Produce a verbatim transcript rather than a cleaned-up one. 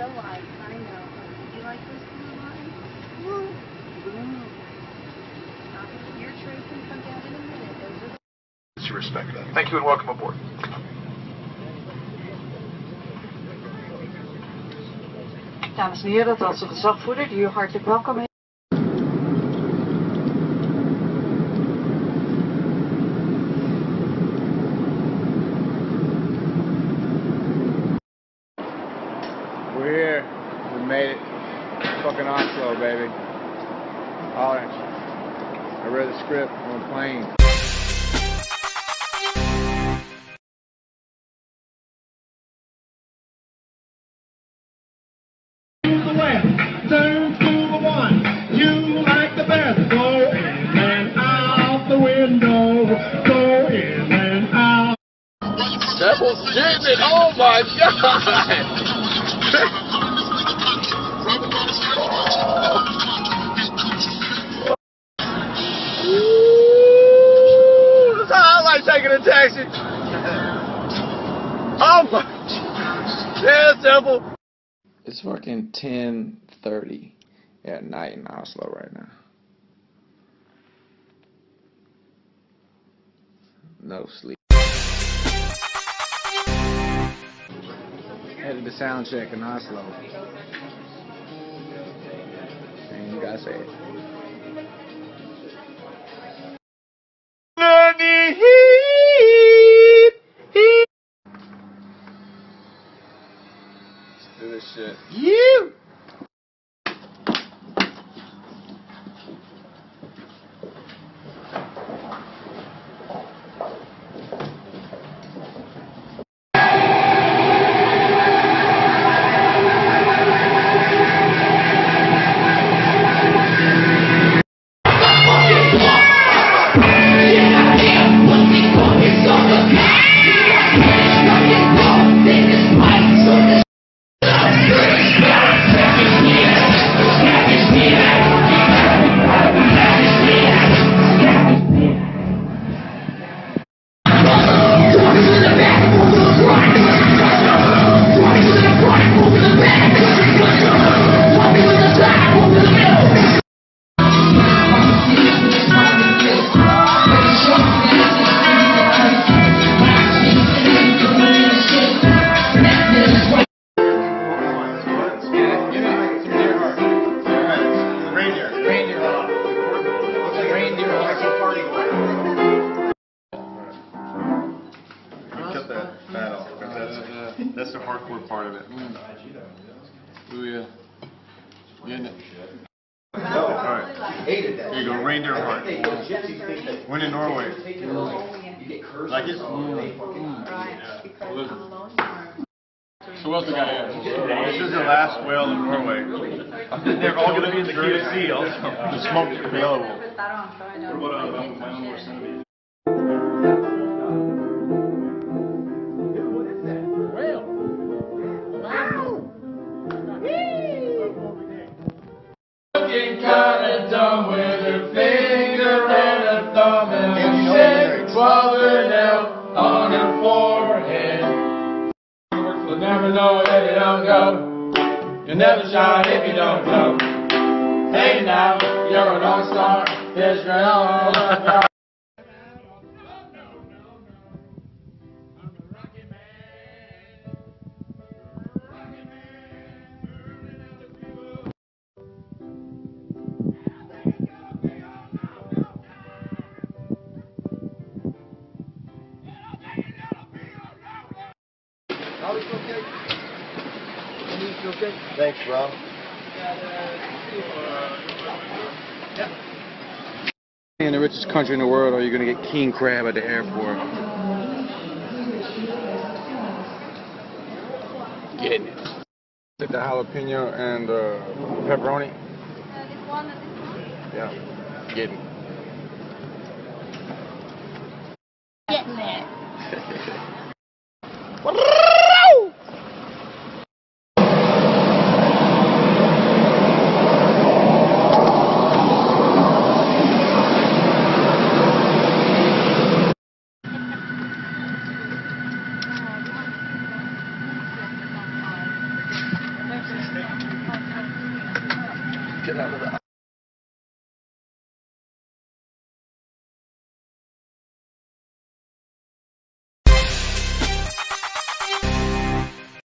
light. I know. You like this blue light? Blue. Stop. Your tray can come down in a minute. Those are... You respect that. Thank you and welcome aboard. Dames en heren, dat is de gezagvoerder die u hartelijk welkom heet. We're here. We made it. Fucking Oslo, baby. Orange. I read the script on a plane. Turn to the one. You like the best. Go in and out the window. Go in and out. Double Jimmy, oh my god! Ooh, that's how I like taking a taxi. Oh my, yeah, Temple. It's fucking ten thirty at night in Oslo right now. No sleep. Headed to sound check in Oslo. And you gotta say it. Let's do this shit. You! That's the hardcore part of it. Mm. Ooh, yeah. Getting it. Alright. Here you go, reindeer heart. When in Norway. Like it? Mm. Mm. So what else we got here? This is the last whale in Norway. They're all going to be in the Q C also. The smoke is available. What about uh, my own worst enemy? Looking kinda dumb with her finger and a thumb and a shake swallowed out on her forehead. You never know if you don't go. You never shine if you don't blow. Hey now, you're an all-star. Yes, you're all star. Thanks, Rob. In the richest country in the world, or you're gonna get king crab at the airport. Getting it. Get the jalapeno and uh, pepperoni. Yeah, getting it. Getting it. get out of the house.